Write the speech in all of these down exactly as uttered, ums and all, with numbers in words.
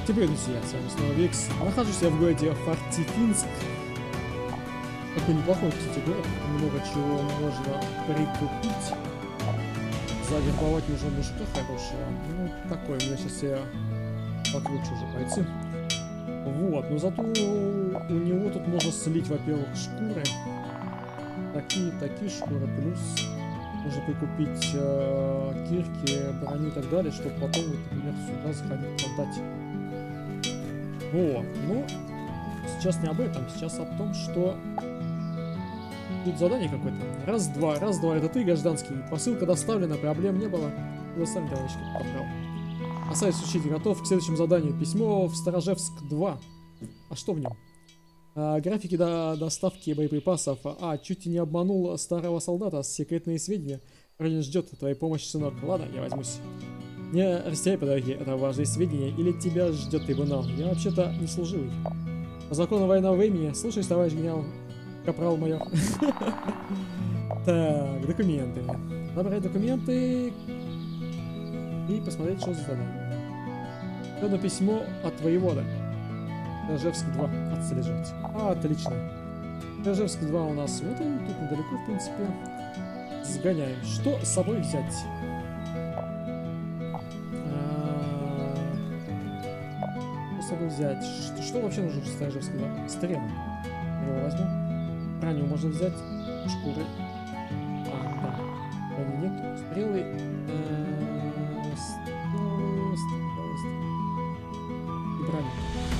Всякий привет, друзья, с вами снова Викс. Нахожусь я в городе Фортифинск. Такой неплохой, кстати, город. Много чего можно прикупить. Завербовать нужно мужика хорошего. Ну, такой, у меня сейчас я покручу уже бойцы. Вот, но зато у него тут можно слить, во-первых, шкуры. Такие, такие шкуры, плюс можно прикупить э, кирки, броню и так далее, чтобы потом, например, сюда заходить, продать. Вот, ну, сейчас не об этом, сейчас о том, что тут задание какое-то. Раз-два, раз-два, это ты, гражданский. Посылка доставлена, проблем не было. Вы сами, товарищи, поправил. Оставить учитель готов к следующему заданию. Письмо в Сторожевск два. А что в нем? А, графики до доставки боеприпасов. А, чуть не обманул старого солдата. Секретные сведения. Родина ждет твоей помощи, сынок. Ладно, я возьмусь. Не растеряй по дороге, это важные сведения. Или тебя ждет трибунал. Я вообще-то не служивый. По закону военного времени. Слушай, товарищ генерал. Капрал майор. Так, документы. Набрать документы. И посмотреть, что за задание. Это письмо от воевода. Сторожевск два отслеживать. А, отлично. Сторожевск два у нас вот он, тут недалеко, в принципе. Сгоняем. Что с собой взять? А... Что с собой взять? Что, что вообще нужно в Сторожевск два? Стрелы. Стрелы возьму. Броню можно взять. Шкуры. А, да. Брони нет. Стрелы. Э-э- стрелы, стрелы, стрелы. И броню.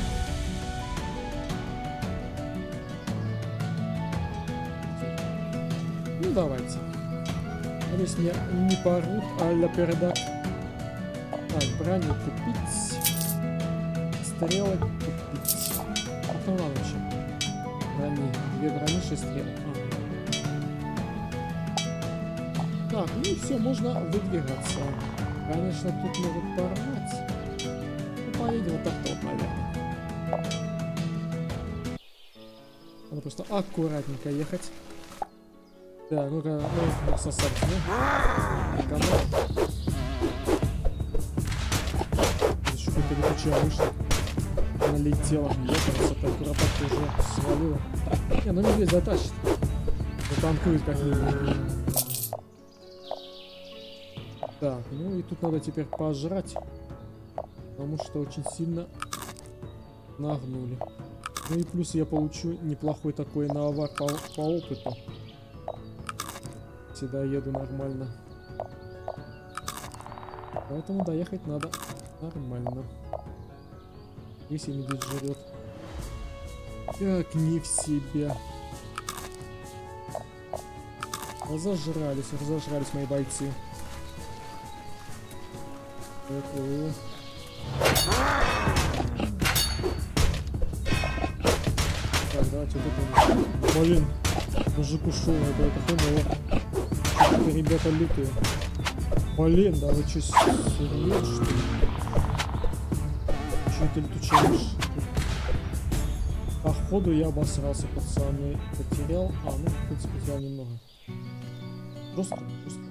Ну давайте. Надеюсь, меня не порут, а-ля передак. Так, броню купить. Стрелы купить. А то ладно еще. Брони. Две брони, шесть стрел. А. Так, ну и все, можно выдвигаться. Конечно, тут могут порвать. Ну, поедем вот так-то вот, наверное. Надо просто аккуратненько ехать. Да, ну-ка, ну, сосать, ну. Еще какая-то летучая мышь налетела. Ехала, так куропатка уже свалила. Не, ну медведь затащит. Затанкует как-нибудь. Так, ну и тут надо теперь пожрать. Потому что очень сильно нагнули. Ну и плюс я получу неплохой такой навар по, по опыту. Всегда еду нормально. Поэтому доехать надо нормально. Если медведь жрет. Как не в себя. Разожрались, разожрались мои бойцы. Такое. Так, давайте вот это. Блин, мужик ушел, это хреново. Что-то ребята лютые. Блин, да вы что, серьезно, что ли? Что это летучая мышь? Походу я обосрался, пацаны. Потерял. А, ну, в принципе, потерял немного. Просто, просто.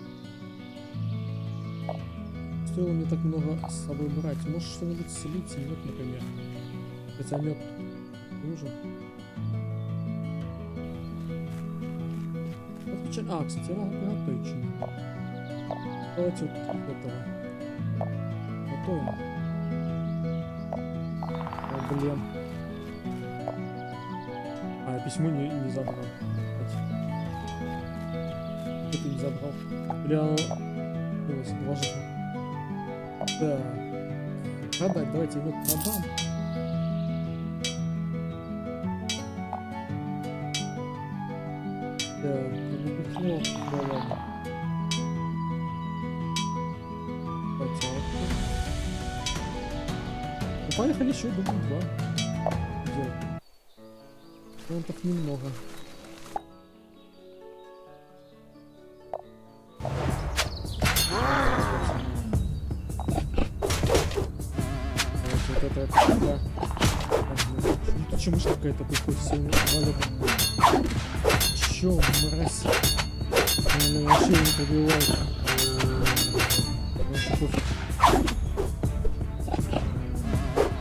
Стоило мне так много с собой брать. Может что-нибудь слить, мед, например. Хотя мед нужен. А, кстати, я могу приготовить что-нибудь. Давайте вот этого. Готовим. О, блин. А, я письмо не, не забрал. Это не забрал. Бля, оно... Положительно. Так. Продать, давайте мед продам. Так, ну, да ладно. Ну, поехали еще, думаю, два. Делать. Ну, так немного. Вот это, это, да. Почему ж какая-то приходит сильно валюта? Чё, мразь? Ну, вообще не пробивает. Вообще пофиг.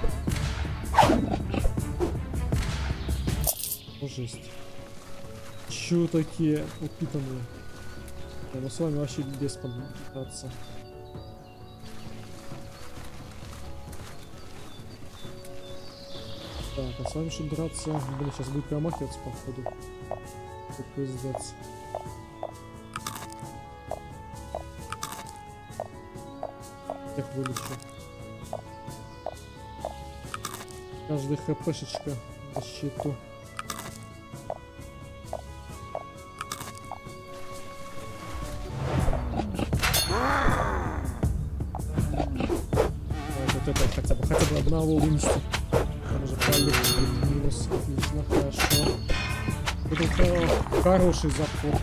Жесть. Чё такие упитанные? Я, ну с вами вообще без подбираться. Так, а с вами что драться? Блин, сейчас будет промахиваться, походу. Как пиздец. Всех вылечу. Каждая хпшечка защиту. Вот это хотя бы, хотя бы одного вынести. Там уже полегче будет минус. Отлично, хорошо. Это хороший заход.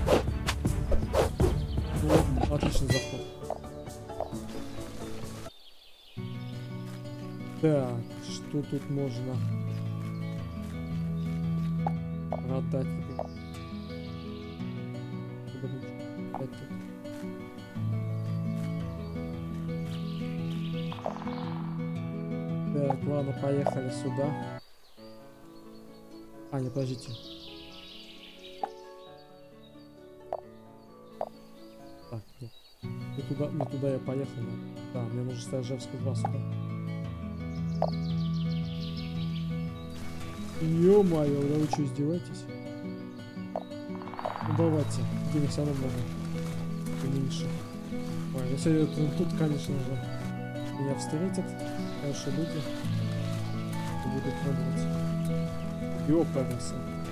Ну, отличный заход. Так, что тут можно продать? Так, ладно, поехали сюда. А, не, подождите. Так, нет. Не туда, не туда я поехал. Да, мне нужно Сторожевский два сюда. Ё-моё, да вы что, издеваетесь? Ну давайте, денег все равно много. Меньше. Ой, если тут, конечно же, меня встретят. Хорошие люди. Будут пробовать. Ёпарился.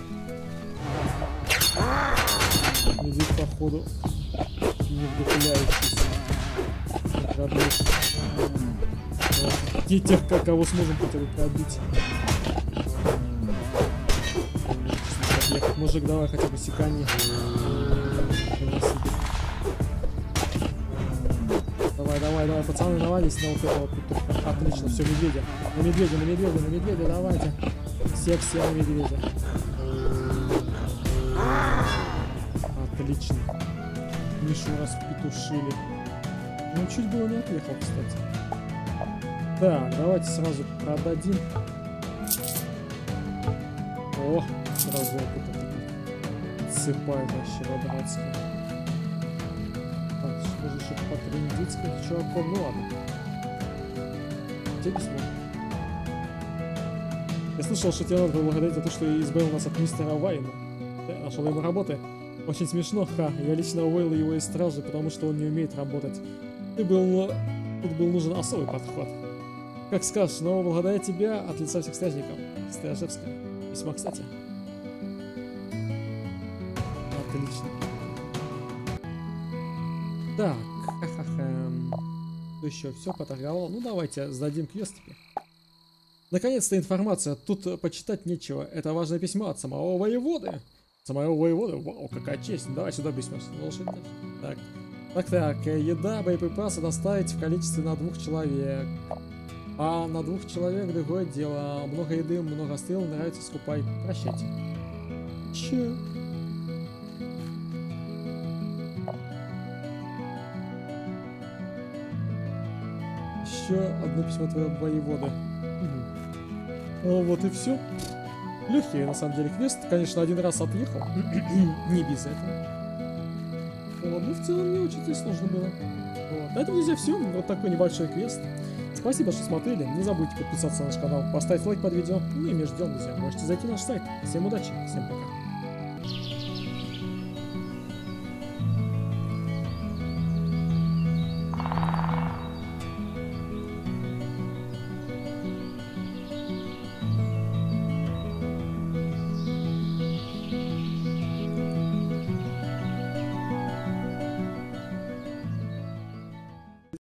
Медведь, походу, не вдохновляющийся. И тех, кого сможем хотя бы пробить. Мужик, давай хотя бы секанье. Давай, давай, давай, пацаны, навались на вот этого. Отлично, все, медведя. На медведя, на медведя, на медведя, давайте. Все, все на медведя. Отлично. Мишу распетушили. Ну, чуть было не отъехал, кстати. Так, давайте сразу продадим. О, сразу опыт. Сыпает вообще по-братски. Так, что же еще по-трындицких чуваков? Ну ладно. Тебе письмо. Я слышал, что тебе надо поблагодарить за то, что избавил нас от мистера Вайна. Ты нашел ему работы? Очень смешно, ха. Я лично уволил его из стражи, потому что он не умеет работать. Ты был... Тут был нужен особый подход. Как скажешь, но благодаря тебе от лица всех стражников. Сторожевская. Весьма кстати. Отлично. Так, ха-ха-ха. Что еще? Все поторговал. Ну давайте сдадим квест теперь. Наконец-то информация. Тут почитать нечего. Это важное письмо от самого воеводы. Самого воеводы? Вау, какая честь. Давай сюда письмо. Так. Так, так. Еда, боеприпасы доставить в количестве на двух человек. А на двух человек другое дело. Много еды, много стрел. Нравится, скупай. Прощайте. Че? Еще одно письмо твоего воевода. Угу. Ну, вот и все. Легкий, на самом деле, квест. Конечно, один раз отъехал. Не без этого. Вот, ну, в целом, не очень здесь сложно было. Вот. На этом, друзья, все. Вот такой небольшой квест. Спасибо, что смотрели. Не забудьте подписаться на наш канал, поставить лайк под видео. Ну и мы ждем, друзья. Можете зайти на наш сайт. Всем удачи, всем пока.